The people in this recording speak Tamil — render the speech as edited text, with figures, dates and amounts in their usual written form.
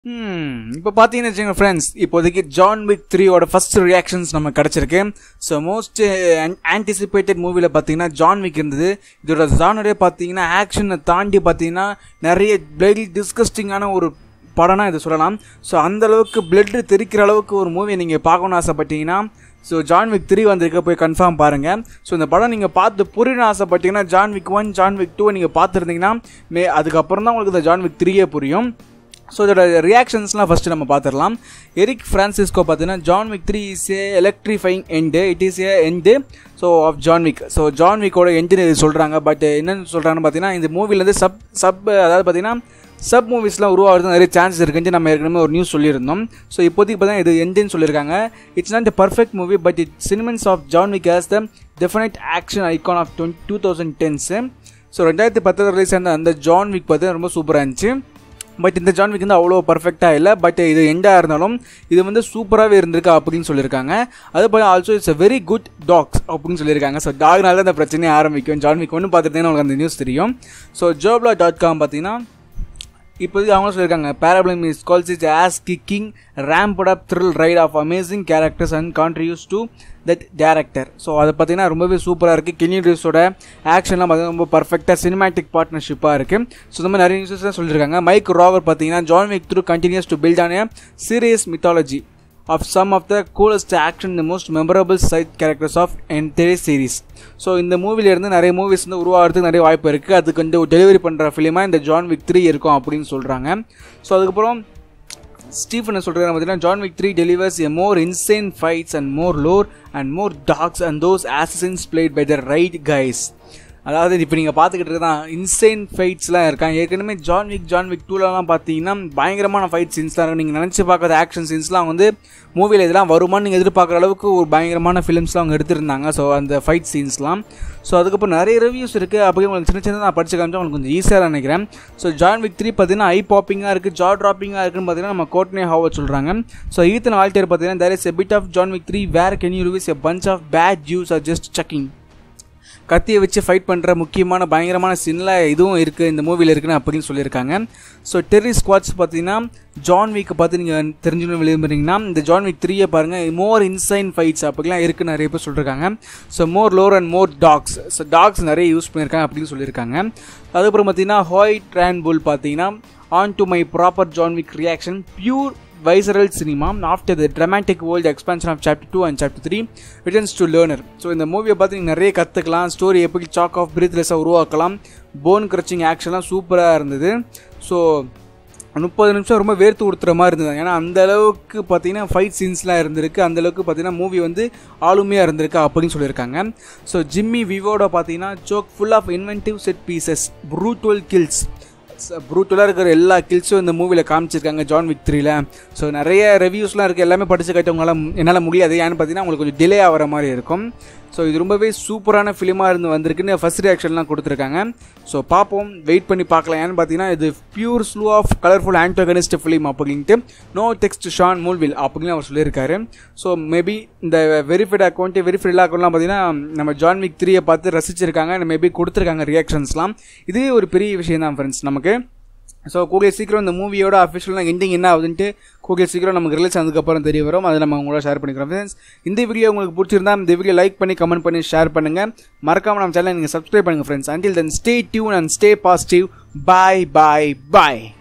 இப்போ பார்த்தீங்கன்னு வச்சுக்கோங்க ஃப்ரெண்ட்ஸ், இப்போதைக்கு ஜான் விக் 3 ஃபர்ஸ்ட் ரியாக்ஷன்ஸ் நம்ம கிடச்சிருக்கு. ஸோ மோஸ்ட் ஆன்டிசிபேட்டட் மூவியில் பார்த்தீங்கன்னா ஜான் விக் இருந்தது. இதோட ஜானரே பார்த்தீங்கன்னா ஆக்ஷனை தாண்டி பார்த்தீங்கன்னா நிறைய பிளட் டிஸ்கஸ்டிங்கான ஒரு படம்னா இதை சொல்லலாம். ஸோ அந்தளவுக்கு பிளட் தெரிக்கிற அளவுக்கு ஒரு மூவியை நீங்கள் பார்க்கணுன்னு ஆசைப்பட்டீங்கன்னா ஸோ ஜான் விக் 3 வந்திருக்க போய் கன்ஃபார்ம் பாருங்கள். ஸோ இந்த படம் நீங்கள் பார்த்து புரியணும்னு ஆசைப்பட்டீங்கன்னா ஜான் விக் 1 ஜான் விக் 2 நீங்கள் பார்த்துருந்தீங்கன்னா அதுக்கப்புறம் தான் உங்களுக்கு இந்த ஜான் விக் 3 புரியும். ஸோ இதோட ரியாக்ஷன்ஸ்லாம் ஃபஸ்ட்டு நம்ம பார்த்துடலாம். எரிக் ஃப்ரான்சிஸ்கோ பார்த்தீங்கன்னா John Wick 3 is a electrifying end, it is a end so of John Wick. So John விக்கோட எண்டுன்னு இது சொல்கிறாங்க. பட் என்னென்னு சொல்கிறாங்கன்னு பார்த்தீங்கன்னா இந்த மூவிலேருந்து அதாவது பார்த்தீங்கன்னா சப் மூவிஸ்லாம் உருவாகிறது நிறைய சான்சஸ் இருக்குன்னு நம்ம ஏற்கனவே ஒரு நியூஸ் சொல்லியிருந்தோம். ஸோ இப்போதைக்கு பார்த்தீங்கன்னா இது எண்டுன்னு சொல்லியிருக்காங்க. It's not the perfect movie but it cements of John Wick as the definite action icon of 2010s. So 2010 release ஆன அந்த ஜான் விக் பார்த்தீங்கன்னா ரொம்ப சூப்பராக இருந்துச்சு. பட் இந்த ஜான் விக் வந்து அவ்வளோ பர்ஃபெக்டாக இல்லை. பட் இது எண்டாக இருந்தாலும் இது வந்து சூப்பராகவே இருந்திருக்கு அப்படின்னு சொல்லியிருக்காங்க. அது போல் also it's a very good dogs அப்படின்னு சொல்லியிருக்காங்க. ஸோ டாக்னால தான் அந்த பிரச்சனையே ஆரம்பிக்கும். ஜான் விக் ஒன்று பார்த்துட்டீங்கன்னா உங்களுக்கு அந்த நியூஸ் தெரியும். ஸோ jobla.com பார்த்தீங்கன்னா இப்போதைக்கு அவங்க சொல்லியிருக்காங்க Parabellum is called it as kicking ramped up thrill ride of amazing characters and contributes to that director. So அதை பார்த்தீங்கன்னா ரொம்பவே சூப்பராக இருக்குது. கெனி ரீவ்ஸோட ஆக்ஷன்லாம் பார்த்தீங்கன்னா ரொம்ப பர்ஃபெக்டாக சினிமேட்டிக் பார்ட்னர்ஷிப்பாக இருக்குது. ஸோ இந்த மாதிரி நிறைய நியூஸஸ்லாம் சொல்லியிருக்காங்க. மைக் ராவர் பார்த்தீங்கன்னா John Wick 3 continues to build on a serious mythology of some of the coolest action the most memorable side characters of entire series. So இந்த மூவிலேருந்து நிறைய மூவிஸ் வந்து உருவாகிறதுக்கு நிறைய வாய்ப்பு இருக்குது. அதுக்கு வந்து டெலிவரி பண்ணுற ஃபிலிமாக இந்த ஜான் விக் 3 இருக்கும் அப்படின்னு சொல்கிறாங்க. ஸோ அதுக்கப்புறம் ஸ்டீஃபன் சொல்கிறாங்க பார்த்தீங்கன்னா John Wick 3 delivers a more insane fights and more lore and more dogs and those assassins played by the right guys. அதாவது இப்போ நீங்கள் பார்த்துக்கிட்டு தான் இன்சைன் ஃபைட்ஸ்லாம் இருக்காங்க. ஏற்கனவே ஜான் விக் 2லலாம் பார்த்தீங்கன்னா பயங்கரமான ஃபைட் சீன்ஸ்லாம் இருக்கும். நீங்கள் நினச்சி பார்க்காத ஆக்ஷன் சீன்ஸ்லாம் வந்து மூவியில் இதெல்லாம் வருமானு நீங்கள் எதிர்பார்க்குற அளவுக்கு ஒரு பயங்கரமான ஃபிலிம்ஸ்லாம் அவங்க எடுத்திருந்தாங்க. ஸோ அந்த ஃபைட் சீன்ஸ்லாம் ஸோ அதுக்கப்புறம் நிறைய ரிவ்யூஸ் இருக்குது. அப்படி உங்களுக்கு சின்ன நான் படிச்சு காமிச்சா உங்களுக்கு கொஞ்சம் ஈஸியாக நினைக்கிறேன். ஸோ ஜான் விக் 3 பார்த்தீங்கன்னா ஐ பாப்பிங்காக இருக்குது, ஜா ட்ராப்பிங்காக இருக்குன்னு பார்த்தீங்கன்னா நம்ம கோட்னே ஹாவர்ட் சொல்கிறாங்க. ஸோ ஈத்தன் ஆல்டர் பார்த்தீங்கன்னா there is a bit of John Wick 3 where can you release a bunch of bad Jews are just checking. கத்தியை வச்சு ஃபைட் பண்ணுற முக்கியமான பயங்கரமான சீனில் இதுவும் இருக்குது இந்த மூவியில் இருக்குன்னு அப்படின்னு சொல்லியிருக்காங்க. ஸோ டெர்ரி ஸ்குவாட்ஸ் பார்த்தீங்கன்னா ஜான் வீக்கை பார்த்து நீங்கள் தெரிஞ்சுக்கணும் விரும்புகிறீங்கன்னா இந்த ஜான் விக் 3 பாருங்கள். மோர் இன்சைன் ஃபைட்ஸ் அப்படிலாம் இருக்குன்னு நிறைய பேர் சொல்லியிருக்காங்க. So more lore and more dogs. So dogs நிறைய யூஸ் பண்ணியிருக்காங்க அப்படின்னு சொல்லியிருக்காங்க. அதுக்கப்புறம் பார்த்தீங்கன்னா ஹாய் ட்ரான்புல் பார்த்தீங்கன்னா on to my proper John Wick reaction pure visceral cinema after the dramatic world expansion of chapter 2 and chapter 3 returns to learner. So இந்த மூவியை பார்த்து நீங்கள் நிறைய கற்றுக்கலாம். ஸ்டோரி எப்படி சாக் ஆஃப் பிரீத்லெஸ்ஸாக உருவாக்கலாம். போன் கிரச்சிங் ஆக்ஷன்லாம் சூப்பராக இருந்தது. ஸோ 30 நிமிஷம் ரொம்ப வேர்த்து கொடுத்துற மாதிரி இருந்தது. ஏன்னா அந்தளவுக்கு பார்த்தீங்கன்னா ஃபைட் சீன்ஸ்லாம் இருந்திருக்கு. அந்தளவுக்கு பார்த்தீங்கன்னா மூவி வந்து ஆளுமையாக இருந்திருக்கு அப்படின்னு சொல்லியிருக்காங்க. ஸோ ஜிம்மி விவோட பார்த்தீங்கன்னா chock full of inventive set pieces, brutal kills, ப்ரூட்டலாக இருக்கிற எல்லா கில்ஸும் இந்த மூவியில் காமிச்சிருக்காங்க ஜான் விக் 3ல. ஸோ நிறைய ரிவ்யூஸ்லாம் இருக்குது. எல்லாமே படித்து கேட்டவங்களாம் என்னால் முடியாது. ஏன்னு பார்த்தீங்கன்னா உங்களுக்கு கொஞ்சம் டிலே ஆகிற மாதிரி இருக்கும். ஸோ இது ரொம்பவே சூப்பரான ஃபிலிமாக இருந்து வந்திருக்குன்னு ஃபஸ்ட் ரியாக்ஷன்லாம் கொடுத்துருக்காங்க. ஸோ பார்ப்போம், வெயிட் பண்ணி பார்க்கலாம். ஏன்னு பார்த்தீங்கன்னா இது pure slew of colourful antagonist film அப்படின்ட்டு நோ டெக்ஸ்ட் ஷான் மூல்வில் அப்படின்னு அவர் சொல்லியிருக்காரு. ஸோ மேபி இந்த வெரிஃபைட் அக்கௌண்ட்லாம் பார்த்தீங்கன்னா நம்ம ஜான் விக் 3 பார்த்து ரசிச்சிருக்காங்க. மேபி கொடுத்துருக்காங்க ரியாக்ஷன்ஸ்லாம். இதுவே ஒரு பெரிய விஷயம் தான் ஃப்ரெண்ட்ஸ் நமக்கு. ஸோ கூடிய சீக்கிரம் இந்த மூவியோட அஃபிஷியலாக எண்டிங் என்ன ஆகுதுன்ட்டு கூடிய சீக்கிரம் நமக்கு ரிலீஸ் ஆனதுக்கப்புறம் தெரிய வரும். அதை நம்ம உங்களோட ஷேர் பண்ணிக்கிறோம் ஃப்ரெண்ட்ஸ். இந்த வீடியோ உங்களுக்கு பிடிச்சிருந்தா இந்த வீடியோ லைக் பண்ணி கமெண்ட் பண்ணி ஷேர் பண்ணுங்கள். மறக்காமல் நம்ம சேனலை நீங்கள் சப்ஸ்கிரைப் பண்ணுங்கள் friends. Until then, stay tuned and stay positive. Bye.